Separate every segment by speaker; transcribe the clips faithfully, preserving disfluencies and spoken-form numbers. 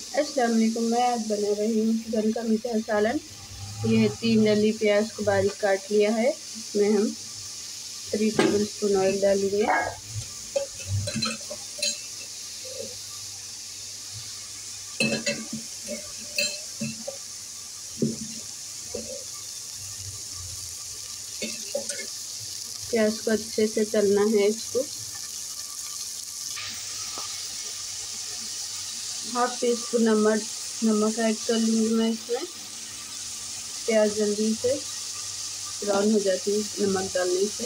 Speaker 1: अस्सलाम वालेकुम। मैं आज बना रही हूँ चिकन का मीठा सालन। ये तीन डली प्याज को बारीक काट लिया है। इसमें हम थ्री टेबल स्पून ऑयल डालेंगे। प्याज को अच्छे से तलना है। इसको हाफ टी स्पून नमक नमक ऐड कर लूँगी मैं इसमें। प्याज जल्दी से ब्राउन हो जाती है नमक डालने से।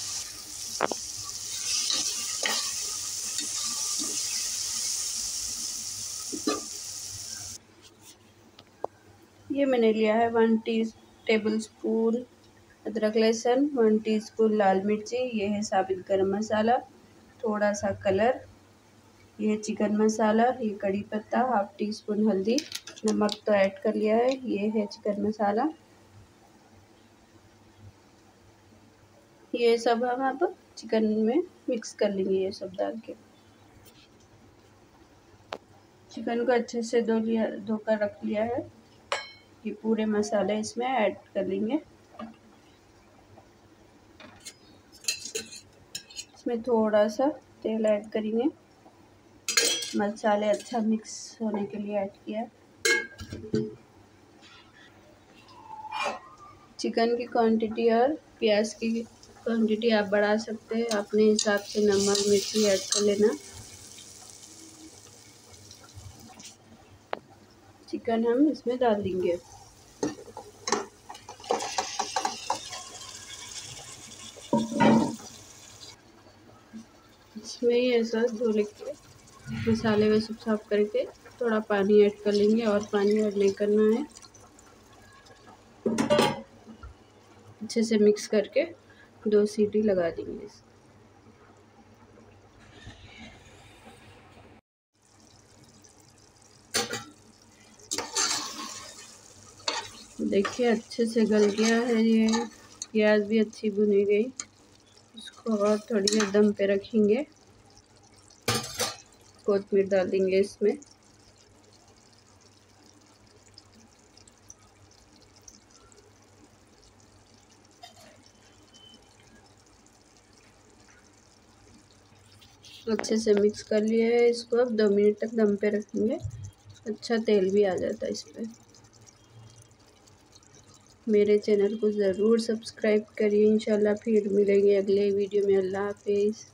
Speaker 1: ये मैंने लिया है वन टी टेबल स्पून अदरक लहसुन, वन टीस्पून लाल मिर्ची, ये है साबित गरम मसाला, थोड़ा सा कलर, ये है चिकन मसाला, ये कड़ी पत्ता, हाफ टी स्पून हल्दी, नमक तो ऐड कर लिया है। ये है चिकन मसाला। ये सब हम अब चिकन में मिक्स कर लेंगे। ये सब डाल के चिकन को अच्छे से धो लिया धोकर रख लिया है। ये पूरे मसाले इसमें ऐड कर लेंगे। इसमें थोड़ा सा तेल ऐड करेंगे। मसाले अच्छा मिक्स होने के लिए ऐड किया। चिकन की क्वांटिटी और प्याज की क्वांटिटी आप बढ़ा सकते हैं। अपने हिसाब से नमक मिर्ची ऐड कर लेना। चिकन हम इसमें डाल देंगे। इसमें ही ऐसा धो लेके मसाले में सब साफ करके थोड़ा पानी ऐड कर लेंगे और पानी ऐड नहीं करना है। अच्छे से मिक्स करके दो सीटी लगा देंगे। देखिए अच्छे से गल गया है। ये प्याज भी अच्छी भुनी गई। इसको और थोड़ी देर दम पे रखेंगे। कोथिमीर डाल देंगे इसमें। अच्छे से मिक्स कर लिया है। इसको अब दो मिनट तक दम पे रखेंगे। अच्छा तेल भी आ जाता है इसमें। मेरे चैनल को ज़रूर सब्सक्राइब करिए। इंशाल्लाह फिर मिलेंगे अगले वीडियो में। अल्लाह हाफिज़।